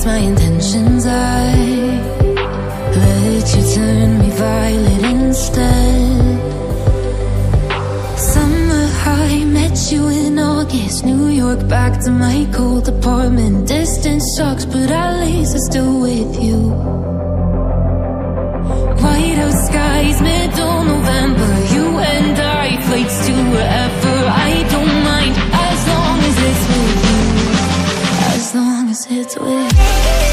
my intentions. I let you turn me violet instead. Summer high, met you in August. New York, back to my cold apartment. Distance sucks, but at least I'm still with you. White out skies, middle November. You and I, flights to wherever. I don't mind, as long as it's with you. As long as it's with you.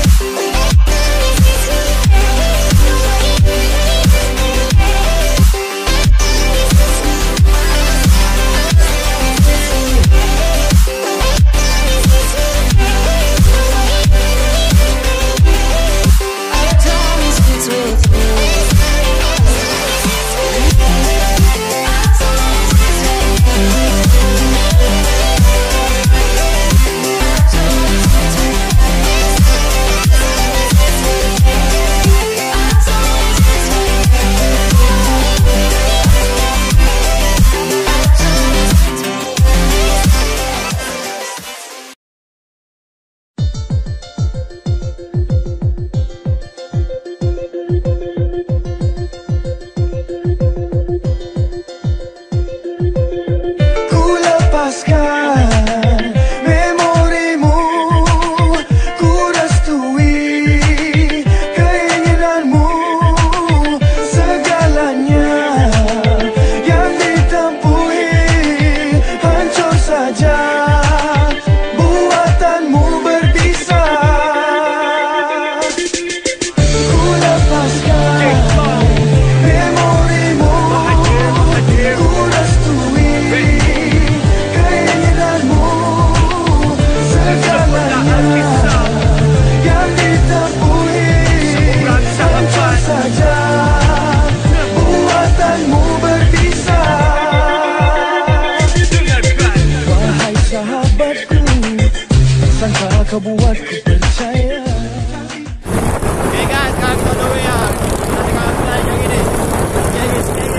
Kau buatku percaya. Okay guys, sekarang kita on the way lah. Kita tengok flight yang ini. Okay.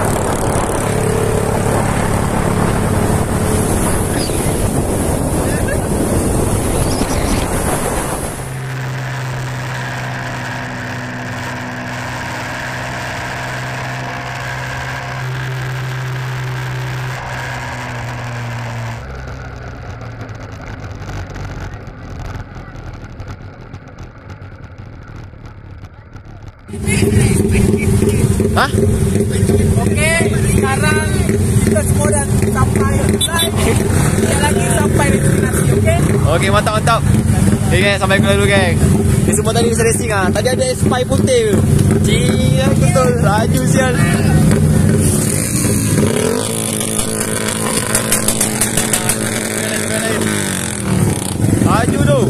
Hah? Okey, sekarang kita semua dah sampai flight. Sekejap lagi sampai destinasi, okey? Okey, mantap. Okay geng, sampai ke dulu geng. Ni semua tadi bisa racing lah. Tadi ada spy putih tu. Cik, betul. Laju sial. Laju tu.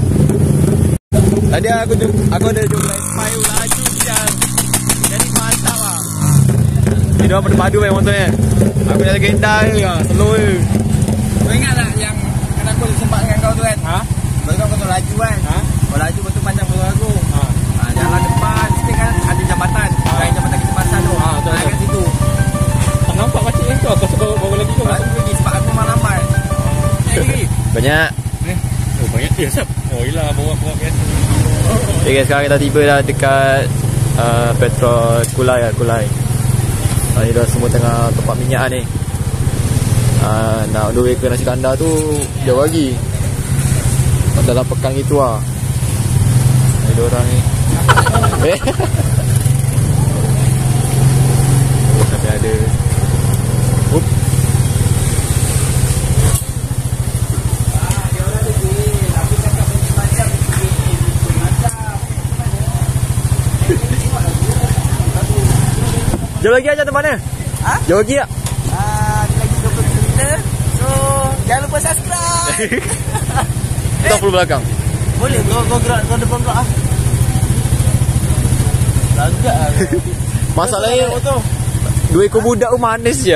Tadi aku ada jumpa spy laju sial. Jadi mantap lah. Ni diorang padu main motornya. Aku dah gendar je lah, slow je. Kau ingat tak yang kan aku sempat dengan kau tu kan? Ha? Lepas kau tu laju kan? Ha? Kau laju betul panjang motor aku. Ha. Jalan depan sikit kan ada jambatan. Kain jambatan kecemasan tu. Betul. Kat situ. Tak nampak macam ni tu. Aku suka bawa lagi tu. Aku pergi sebab aku malam lambat. Banyak. Oh banyak dia sap. Oh iyalah bawa biasa. Okay guys, sekarang kita tiba dah dekat petrol Kulai. Ni dah semua tengah tempat minyak ni. Nak on the way ke nasi kandar tu jauh lagi. Dalam pekan gitu lah. Ni diorang ni. Sampai ada. Up. Jauh lagi aja teman-teman. Ha? Jauh lagi tak? Lagi 20 km. So, jangan lupa subscribe. Kita full belakang. Boleh kau gerak kau depan gerak ah. Lagak ah. Masalahnya dua ekor budak tu manis je.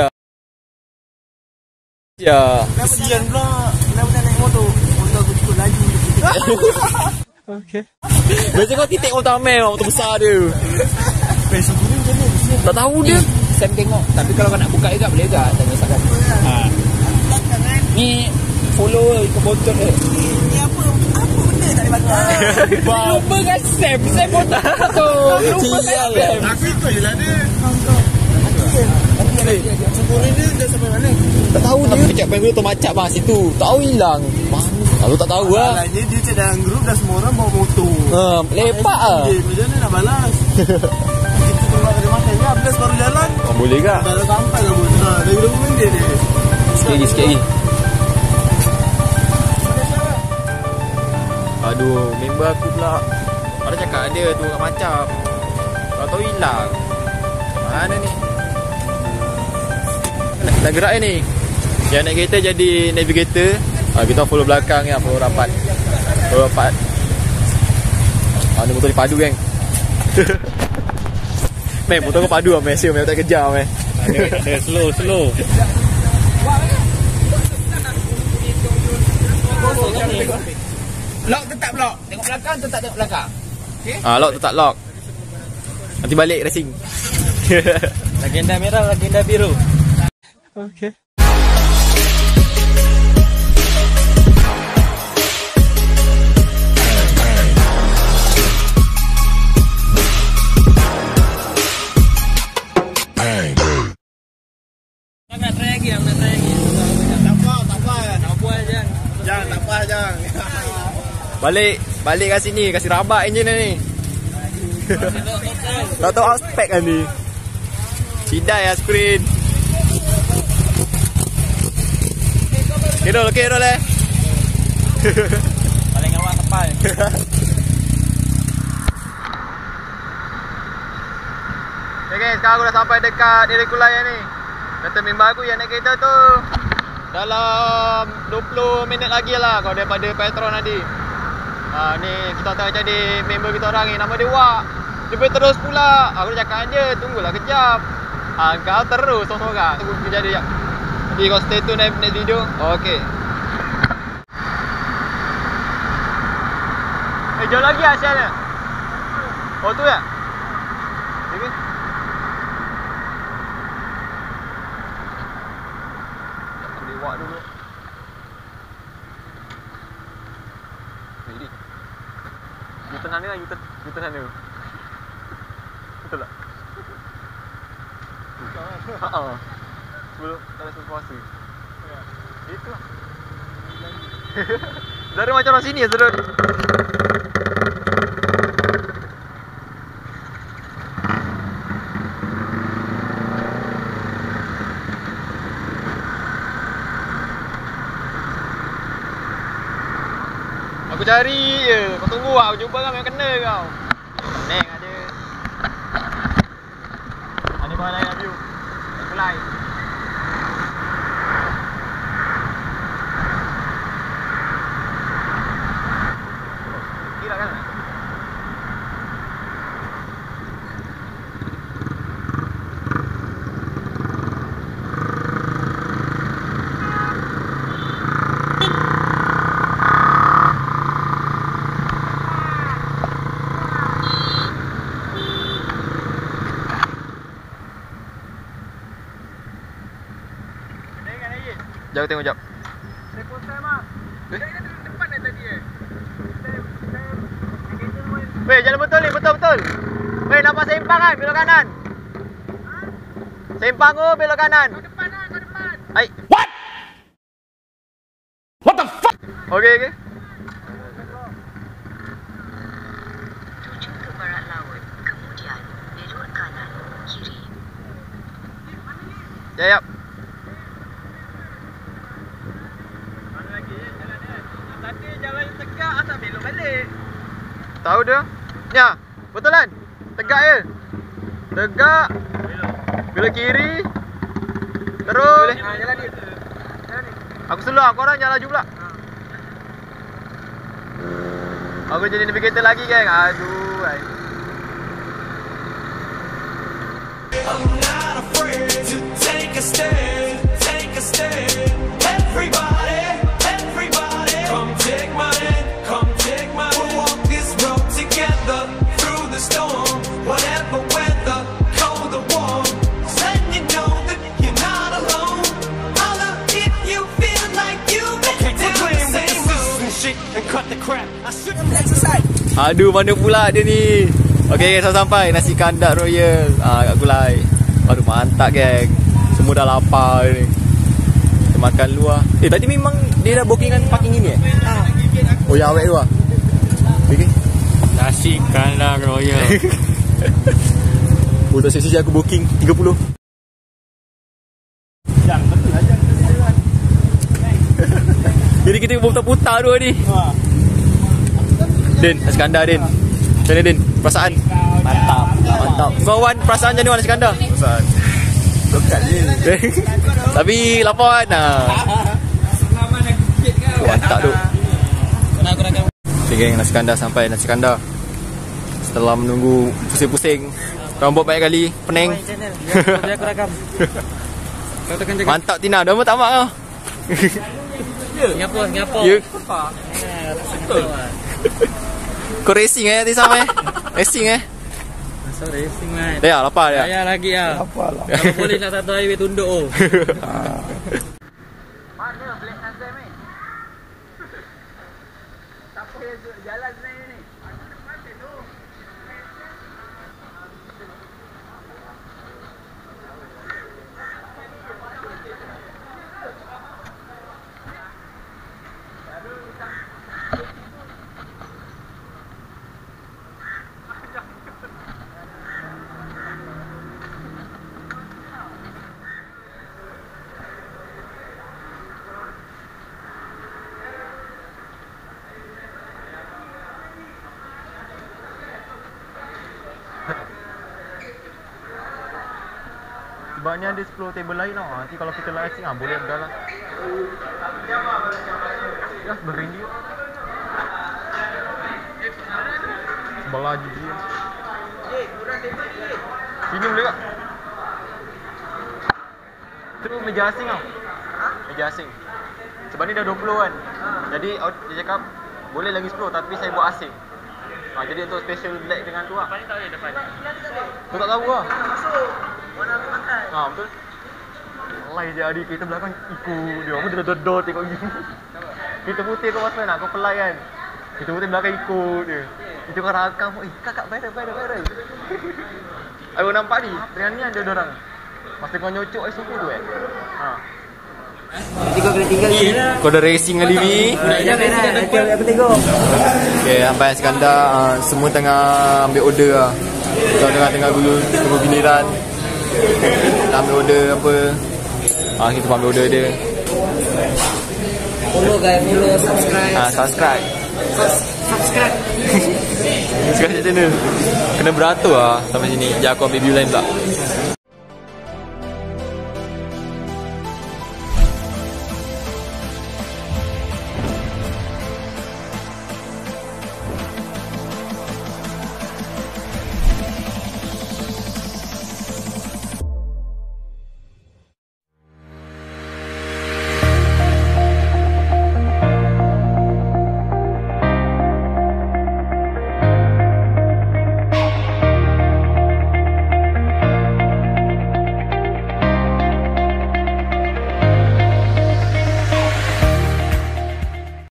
Ya. Kesian pula. Kenapa naik motor? Motor aku cukup laju. Okey. Biasa kau titik motor Amel, motor besar dia. Besok ni macam ni. Tak tahu dia. Sam tengok. Tapi kalau kau nak buka juga boleh juga. Jangan risaukan. Ni follow ikut botol dia. Ni apa benda tak balik belakang. Lupa kan Sam. Sam pun tak tahu. Lupa kan Sam. Aku ikut je lah dia. Sempurna dia dah sampai mana? Tak tahu dia. Dekat bank tu macam bang situ. Tahu hilang. Aku tak tahu lah. Masalahnya dia cek dalam grup dah semua orang bawa motor. Lepak lah. Macam mana nak balas? Kita keluar dari makan je. Abis baru jalan. Boleh ke? Dah sampai lah pun. Dah 20 minit dia. Sikit lagi. Aduh, member aku pula. Ada cakap ada tu orang macam. Tak tahu hilang. Mana ni? Dah gerak ni. Yang naik kereta jadi navigator. Kita follow belakang ya, follow rapat. Ni motor ni padu geng. Meh, motor kau padu lah meh. Siapa tak kejar meh. Ada slow. Lock tetap lock. Tengok belakang tetap tengok belakang. Okay? Lock tetap lock. Nanti balik racing. Legenda merah, legenda biru. Okay. Nak try lagi. Tak apa je. Jangan. Balik kat sini, kasih rabak enjin ni. Tak tahu outspec kan ni. Sidai lah screen. Kira lah. Paling awak tepal. Okay guys, sekarang aku dah sampai dekat Diri Kulai ni. Kata member aku yang naik kereta tu dalam 20 minit lagi lah kalau daripada Petron tadi. Ni kita tengah jadi member kita orang ni. Nama dia Wak. Dia boleh terus pula. Aku dah cakap dia, tunggulah kejap. Kau terus seorang-seorang. Tunggu kejap dia. Nanti kau stay tune next video. Okay. Jauh lagi asalnya. Oh tu ya? Okay. Ambil Wak dulu. Ini. U-turn sana lah, U-turn sana. Betul tak? Sebelum tak ada sesuatu. Itulah. Saudara macam orang sini ya saudara. Aku cari je. Kau tunggu lah. Aku jumpa kan memang kena kau. Neng ada. Ada bahan lain nak view. Kulai. Kira kan? Jauh tengok jap. Telefon Sam ah. Dia depan tadi Weh, jalan betul ni, betul. Weh, nampak seimpang kan? Belok kanan. Seimpang oh, belok kanan. Kau depan. Hai. What the fuck? Okay. Tuju ke barat laut, kemudian belok kanan, kiri. Jap. Tadi jalan tegak asal belok balik. Tahu dia? Ya, betul kan? Tegak je. Tegak. Belok kiri. Terus. Jalan ni. Aku seluar, korang jangan laju pula. Aku jadi navigator lagi geng. Aduh. I'm not afraid to take a stand. Everybody, come take my hand, We'll walk this road together through the storm, whatever weather, cold or warm. Let you know that you're not alone. Holla if you feel like you've been down the same road. and cut the crap. I should Exercise. Aduh, mana pula dia ni. Okay, dah sampai. Nasi kandak royal kat Kulai. Aduh, mantap geng. Semua dah lapar ni. Kita makan luar. Tadi memang dia dah bookingkan parking ini Oh, yang awet tu lah. Okay. Nasi kandak royal. Budak seksi aku booking 30. Jadi kita putar-putar dua ni. Din, nasi kandar Din. Macam mana Din? Perasaan? Mantap. Kawan, perasaan macam mana nasi kandar? Perasaan dekat je. Tapi lapar kan? Mantap tu. Okay geng, nasi kandar sampai. Nasi kandar setelah menunggu pusing-pusing, rambut banyak kali, pening. Mantap Tina, dah tak mak kau. Singapura. Ya. Kau racing nanti sama Racing So racing man. Dia lapar dia. Saya lagi lah. Lapar lah. Kalau boleh nak satu highway tunduk oh. Mana Black Nazam ni? Siapa yang jalan sebenarnya ni? Sebabnya ada 10 table lain tau. Nanti kalau kita live sini boleh dah lah. Ya, berindi. Sebelah gigi. Sini boleh tak? Itu meja asing tau. Meja asing. Sebab ni dah 20 kan. Jadi dia cakap boleh lagi 10 tapi saya buat asing. Jadi untuk special black dengan tu lah. Depan ni tak boleh depan. Tu tak tahu lah. Mana aku makan? Betul. Pelai je adik kita belakang ikut dia. Aku dodot tengok gini. Kita putih kau masa nak kau pelai kan. Kita putih belakang ikut dia. Itu kau rakam. Kakak viral. Aku nampak ni. Dengan ni ada orang. Masa kau nyocok suku tu Tiga kena tinggal ni. Kau dah racing kali ni. Aku tengok. Okay, sampai Iskandar. Semua tengah ambil order lah. Kita tengah dulu tunggu giliran. Kita ambil order apa. Kita ambil order dia. Follow guys, subscribe. Subscribe. Subscribe. Subscribe channel. Kena beratur lah sampai sini. Sekejap aku ambil view lain pula.